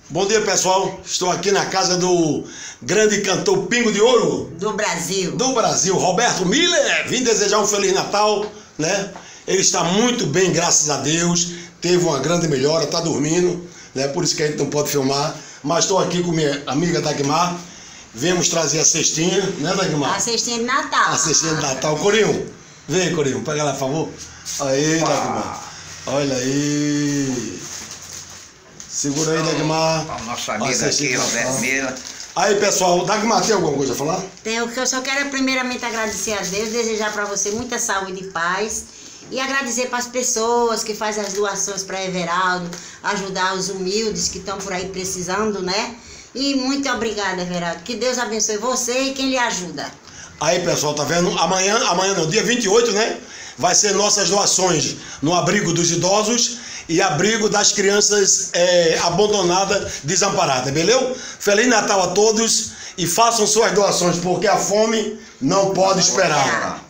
Bom dia, pessoal. Estou aqui na casa do grande cantor Pingo de Ouro do Brasil. Roberto Miller. Vim desejar um Feliz Natal, né? Ele está muito bem, graças a Deus. Teve uma grande melhora, está dormindo, né? Por isso que a gente não pode filmar. Mas estou aqui com minha amiga Dagmar. Viemos trazer a cestinha, né, Dagmar? A cestinha de Natal. A cestinha de Natal. Corinho, vem, Corinho, pega lá, por favor. Aí, Dagmar. Olha aí. Segura aí, Dagmar. O nosso amigo aqui, Roberto Miller. Aí, pessoal, Dagmar, tem alguma coisa a falar? Tenho, que eu só quero primeiramente agradecer a Deus, desejar para você muita saúde e paz. E agradecer para as pessoas que fazem as doações para Everaldo, ajudar os humildes que estão por aí precisando, né? E muito obrigada, Everaldo. Que Deus abençoe você e quem lhe ajuda. Aí, pessoal, tá vendo? Amanhã não, dia 28, né? Vai ser nossas doações no abrigo dos idosos e abrigo das crianças abandonadas, desamparadas, beleza? Feliz Natal a todos e façam suas doações, porque a fome não pode esperar.